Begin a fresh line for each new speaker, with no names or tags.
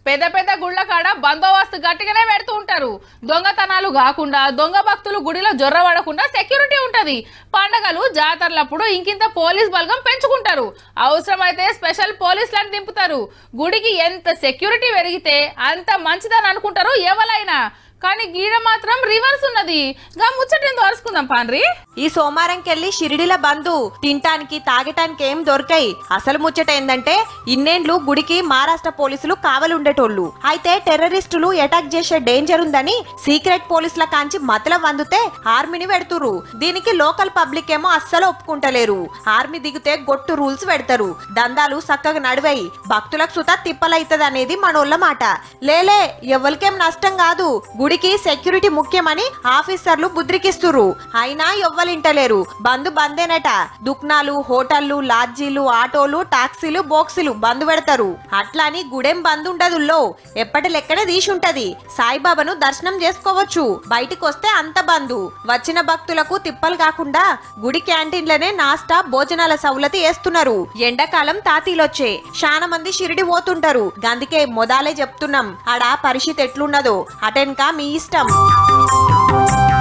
పెద్ద పెద్ద గుళ్ళ కాడ బందోబస్తు గట్టిగానే పెడుతూ ఉంటారు. దొంగతనాలు కాకుండా దొంగ భక్తులు గుడిలో జొర్రబడకుండా సెక్యూరిటీ ఉంటది. పండగలు జాతరలప్పుడు ఇంకింత పోలీస్ బలగం పెంచుకుంటారు. అవసరమైతే స్పెషల్ పోలీసులను దింపుతారు. గుడికి ఎంత సెక్యూరిటీ పెరిగితే అంత మంచిదని అనుకుంటారు ఎవరైనా. కానీ గీడ మాత్రం రివర్స్ ఉన్నది. గా ముచ్చటేందో అరుచుకుందాం పాండ్రి.
ఈ సోమారంకెళ్ళి షిరిడిల బంధు తినటానికి తాగటానికి ఏం దొరకాయి. అసలు ముచ్చట ఏందంటే ఇన్నేండ్లు గుడికి మహారాష్ట్ర పోలీసులు కావలుండేటోళ్ళు. అయితే టెర్రరిస్టులు అటాక్ చేసే డేంజర్ ఉందని సీక్రెట్ పోలీసుల కాంచి మతల వందుతే ఆర్మీని పెడుతురు. దీనికి లోకల్ పబ్లిక్ ఏమో అస్సలు ఒప్పుకుంటలేరు. ఆర్మీ దిగితే గొట్టు రూల్స్ పెడతారు. దందాలు చక్కగా నడివాయి. భక్తులకు సుతా తిప్పలైతది అనేది మనోళ్ళ మాట. లేలే ఎవరికేం నష్టం కాదు. గుడికి సెక్యూరిటీ ముఖ్యమని ఆఫీసర్లు బుద్రికిస్తురు. అయినా ఎవ్వలింటలేరు. బంద్ బందేనట. దుకాణాలు, హోటళ్లు, లాడ్జీలు, ఆటోలు, టాక్సీలు, బోక్సీలు బంద్ పెడతారు. అట్లాని గుడేం బంద్ ఉండదుల్లో. ఎప్పటి లెక్కనే తీసుంటది. సాయిబాబాను దర్శనం చేసుకోవచ్చు. బయటికి వస్తే అంత బంధు. వచ్చిన భక్తులకు తిప్పలు కాకుండా గుడి క్యాంటీన్లనే నాస్టా భోజనాల సౌలతి వేస్తున్నారు. ఎండాకాలం తాతీలొచ్చే చాలా మంది షిరిడి పోతుంటారు. గందుకే మొదలే చెప్తున్నాం, ఆడ పరిస్థితి ఎట్లున్నదో అటెన్కా మీ ఇష్టం.